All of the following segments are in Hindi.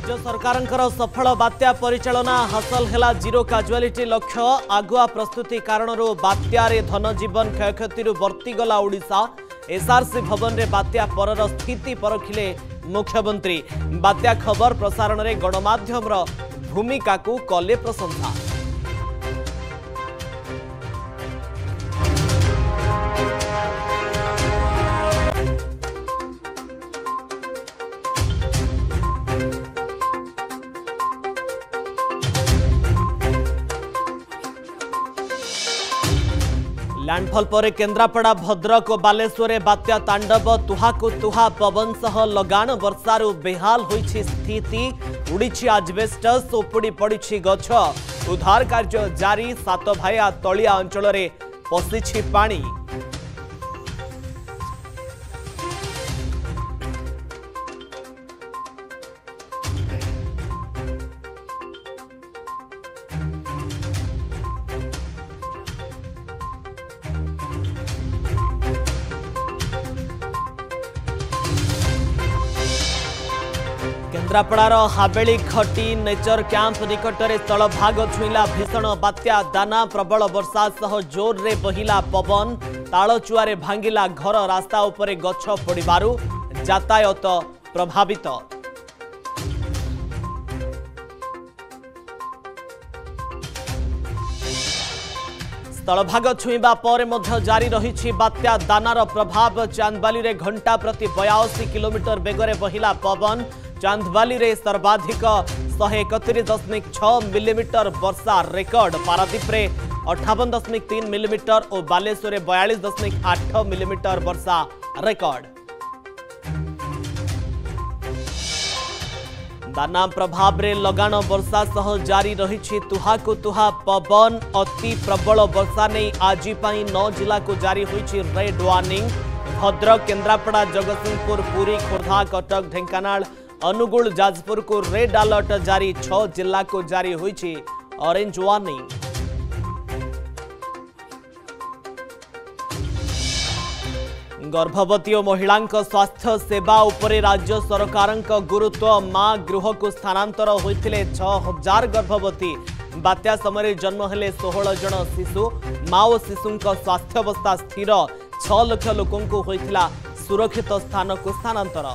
राज्य सरकार सफल बात्या परिचालना हासिल है जीरो काजुआलिटी लक्ष्य आगुआ प्रस्तुति कारण बात्यारे धनजीवन क्षयक्षति वर्तीगला ओडिशा। एसआरसी भवन में बात्या पर स्थिति परखिले मुख्यमंत्री। बात्या खबर प्रसारण में गणमाध्यम भूमिका को कले प्रशंसा। लैंडफॉल पर केन्द्रापड़ा भद्रक और बालेश्वर बात्या तांडव तुहाकु तुहा पवन सह लगाण वर्षारु बेहाल होइछि स्थिति। उड़ीछि आजबेस्टस उपुड़ी पड़िछि गछ। उद्धार कार्य जारी। सातभाया तलिया अंचल रे पशिछि पानी। केन्द्रापड़ार हावेली खटी नेचर कैंप निकट में स्थलभाग छुईला भीषण बात्या दाना। प्रबल वर्षा सह जोर रे बहिला पवन। तालचुआरे भांगिला घर। रास्ता उपरे गछ पड़िबारु यातायात प्रभावित। स्थलभाग छुईबा पर मध्य जारी रही बात्या दानार प्रभाव। चांदबाली रे घंटा प्रति 82 किलोमीटर बेगरे बहिला पवन। चांदबाली रे सर्वाधिक 131.6 मिलीमीटर वर्षा रेकर्ड। पारादीप रे 58.3 मिलीमीटर और बालेश्वर 42.8 मिलीमीटर वर्षा रेकर्ड। दाना प्रभाव रे लगाण वर्षा सह जारी रही तुहाकु तुहा पवन। अति प्रबल वर्षा नहीं आज 9 जिला को जारी होइछि रेड वार्निंग। भद्रक, केन्द्रापड़ा, जगतसिंहपुर, पुरी, खोर्धा, कटक, ढेंकानाल, अनुगुल, जाजपुर को रेड अलर्ट जारी। 6 जिला को जारी होइछि ऑरेंज वार्निंग। गर्भवती और महिला स्वास्थ्य सेवा उपरे राज्य सरकार गुरुत्व। मां गृह को स्थानांतर होइथिले 6000 गर्भवती। बात्या समय जन्म हेले 16 जन शिशु। मां और शिशु स्वास्थ्यावस्था स्थिर। 6 लाख लोकों को होइथिला सुरक्षित स्थान को स्थानांतर।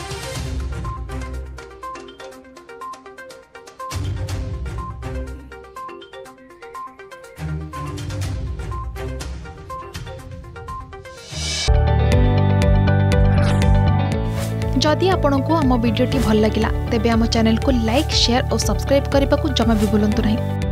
जदि आपंक आम भिडी भल लगा तेब आम चैनल को लाइक, शेयर और सब्सक्राइब करने को जमा भी भूलु नहीं।